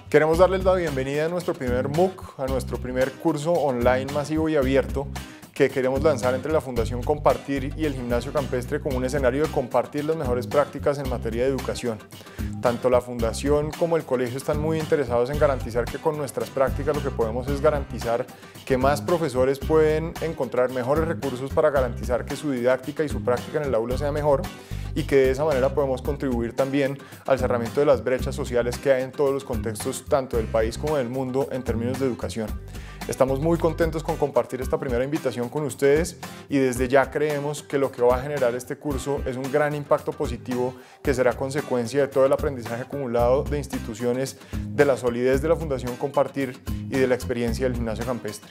Queremos darles la bienvenida a nuestro primer MOOC, a nuestro primer curso online masivo y abierto que queremos lanzar entre la Fundación Compartir y el Gimnasio Campestre como un escenario de compartir las mejores prácticas en materia de educación. Tanto la Fundación como el colegio están muy interesados en garantizar que con nuestras prácticas lo que podemos es garantizar que más profesores pueden encontrar mejores recursos para garantizar que su didáctica y su práctica en el aula sea mejor, y que de esa manera podemos contribuir también al cerramiento de las brechas sociales que hay en todos los contextos, tanto del país como del mundo, en términos de educación. Estamos muy contentos con compartir esta primera invitación con ustedes y desde ya creemos que lo que va a generar este curso es un gran impacto positivo que será consecuencia de todo el aprendizaje acumulado de instituciones, de la solidez de la Fundación Compartir y de la experiencia del Gimnasio Campestre.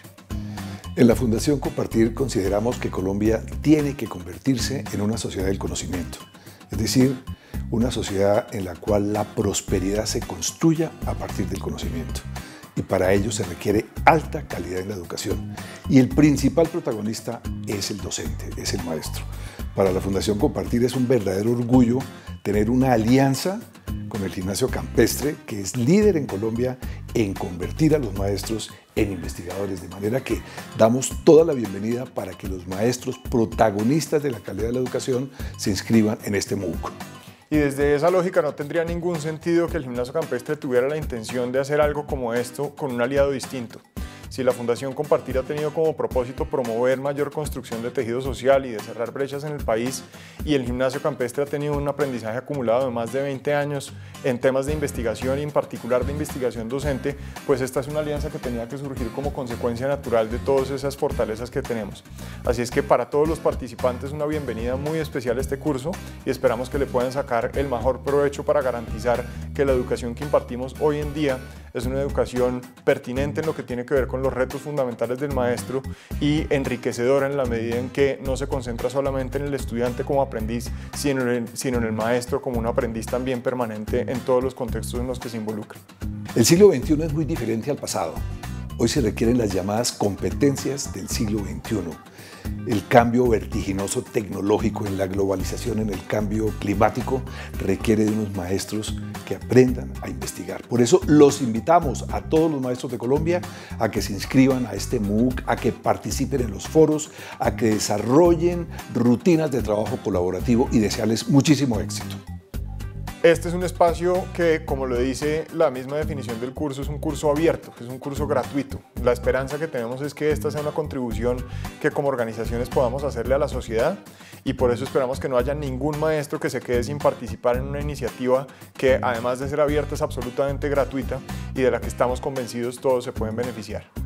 En la Fundación Compartir consideramos que Colombia tiene que convertirse en una sociedad del conocimiento, es decir, una sociedad en la cual la prosperidad se construya a partir del conocimiento. Y para ello se requiere alta calidad en la educación. Y el principal protagonista es el docente, es el maestro. Para la Fundación Compartir es un verdadero orgullo tener una alianza con el Gimnasio Campestre, que es líder en Colombia en convertir a los maestros en investigadores, de manera que damos toda la bienvenida para que los maestros protagonistas de la calidad de la educación se inscriban en este MOOC. Y desde esa lógica no tendría ningún sentido que el Gimnasio Campestre tuviera la intención de hacer algo como esto con un aliado distinto. Si la Fundación Compartir ha tenido como propósito promover mayor construcción de tejido social y de cerrar brechas en el país, y el Gimnasio Campestre ha tenido un aprendizaje acumulado de más de 20 años en temas de investigación y en particular de investigación docente, pues esta es una alianza que tenía que surgir como consecuencia natural de todas esas fortalezas que tenemos. Así es que para todos los participantes una bienvenida muy especial a este curso y esperamos que le puedan sacar el mejor provecho para garantizar que la educación que impartimos hoy en día es una educación pertinente en lo que tiene que ver con los retos fundamentales del maestro y enriquecedora en la medida en que no se concentra solamente en el estudiante como aprendiz, sino en el maestro como un aprendiz también permanente en todos los contextos en los que se involucra. El siglo XXI es muy diferente al pasado. Hoy se requieren las llamadas competencias del siglo XXI. El cambio vertiginoso tecnológico en la globalización, en el cambio climático, requiere de unos maestros que aprendan a investigar. Por eso los invitamos a todos los maestros de Colombia a que se inscriban a este MOOC, a que participen en los foros, a que desarrollen rutinas de trabajo colaborativo y desearles muchísimo éxito. Este es un espacio que, como lo dice la misma definición del curso, es un curso abierto, es un curso gratuito. La esperanza que tenemos es que esta sea una contribución que como organizaciones podamos hacerle a la sociedad y por eso esperamos que no haya ningún maestro que se quede sin participar en una iniciativa que, además de ser abierta, es absolutamente gratuita y de la que estamos convencidos todos se pueden beneficiar.